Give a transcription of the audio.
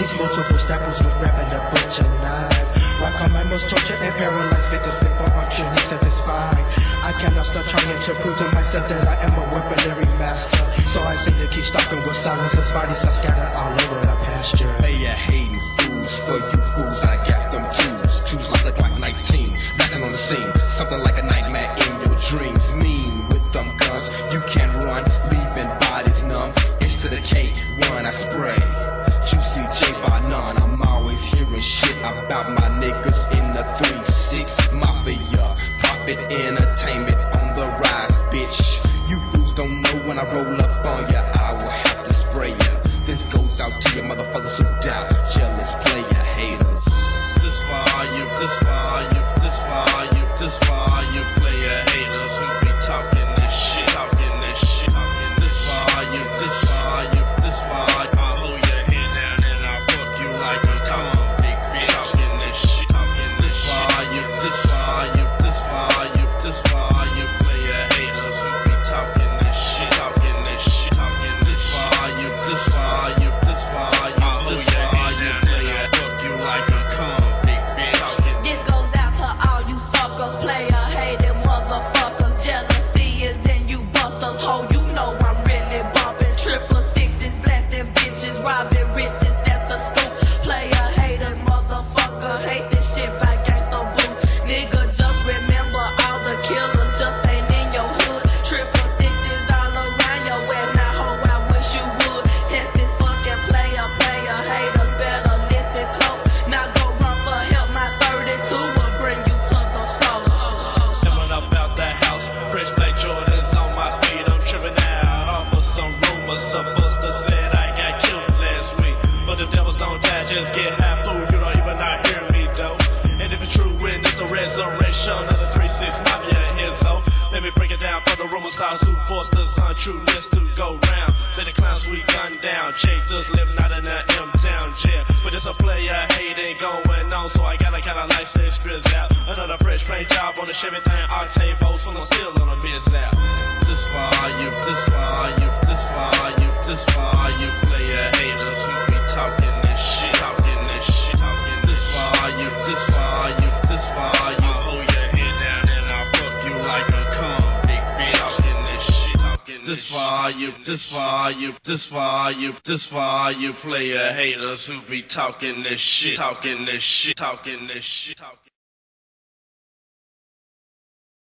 These multiple stackers with grabbing the butcher knife. Rock on my most torture and paralyzed victims live for truly satisfied. I cannot stop trying to prove to myself that I am a weaponry master. So I seem to keep stalking with silence as bodies are scattered all over the pasture. They are hating fools, for you fools I got them twos like the Glock 19, blasting on the scene, something like a nightmare in your dreams. Mean with them guns, you can't run, leaving bodies numb. It's to the K1 I spray, Juicy J by none. I'm always hearing shit about my niggas in the 3-6 Mafia. Profit entertainment on the rise, bitch. You fools don't know when I roll up on ya, I will have to spray ya. This goes out to your motherfuckers who doubt, jealous player haters. This far you, this far you, this far you, this far you player haters who be talking this shit, talking this shit, talking this far you, this far you, this far you. I'll hold your head down and I'll fuck you like a come big bitch. Talking this shit, talking this far you, this far you, this far you, this far you player haters who be talking this shit, talking this shit, talking this far you, this far you, this far you. I'll hold your head down and I'll fuck you like a come. This goes out to all you suckers, player hating motherfuckers. Jealousy is in you busters, ho. You know I'm really bumping. 666, blasting bitches, robbing riches. That's the scoop. Player hating motherfucker, hate this shit by gangsta boo. Nigga, just remember all the killers just ain't in your hood. 666 all around your ass. Now, ho, I wish you would test this fucking player haters. Better listen close. Now go run for help. My 32 will bring you to the floor. Coming up out the house, fresh black Jordans on my feet. I'm tripping out off of some rumors. A buster said I got killed last week, but the devils don't die, just get high food. You don't even not hear me though. And if it's true, witness the resurrection of the 3-6 Mafia here, so let me break it down for the rumor stars who forced us on true list to go round. Let the clowns we gun down, Jake does living out in that M-town jail. But it's a player hating going on, so I gotta kinda like stay sprizz out. Another fresh paint job on the Chevy thing, octane bolts when I'm still on a biz out. This far you, this far you, this far you, this far you player haters who be talking this shit, talking this shit, talking this far you, this far you, this far you. I'll hold your head down and I'll fuck you like a cum big bitch. Talking this shit, talking this far you, this far you, this far you, this far you player haters who be talking this shit, talking this shit, talking this shit, talking.